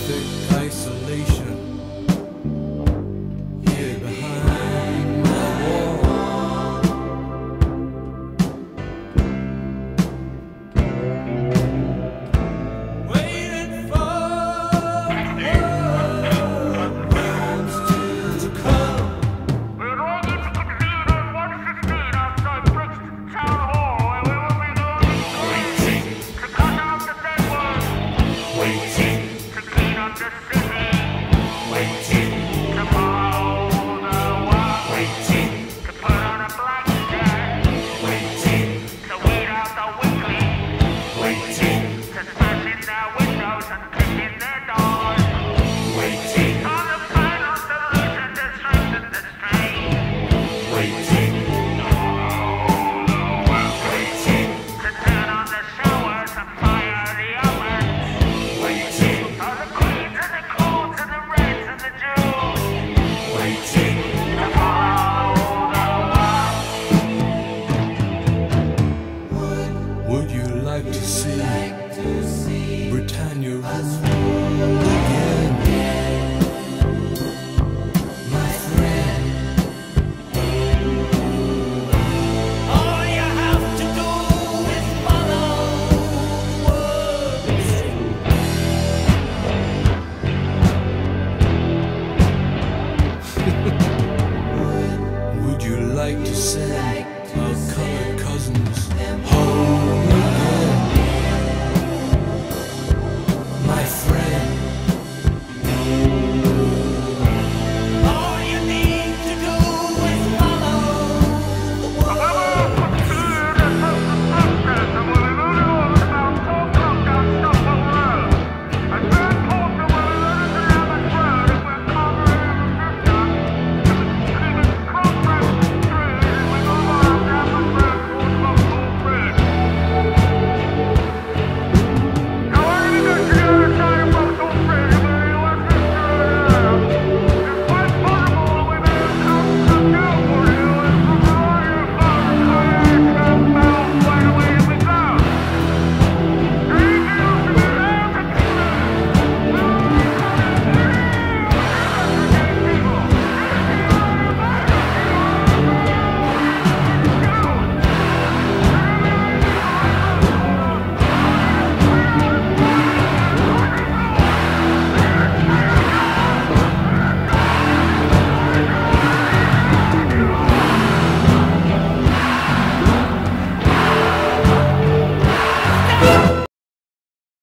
perfect isolation here behind my wall. Waiting for words to come. We're all going to convene on 115 outside Brixton Town Hall, where we will be going to cut out the dead words. Waiting, To clean up the city, waiting, to mow the walk, waiting, to put on a black jack, waiting, to weed out the weakling, waiting, to smash in their windows and kick in their doors. waiting, On the final solution to strengthen the strain, waiting, waiting, to turn on the showers and fire the ovens. waiting, For the queens and the courts and the reds and the Jews, waiting, to follow the walk. Would you like to see Britannia rule?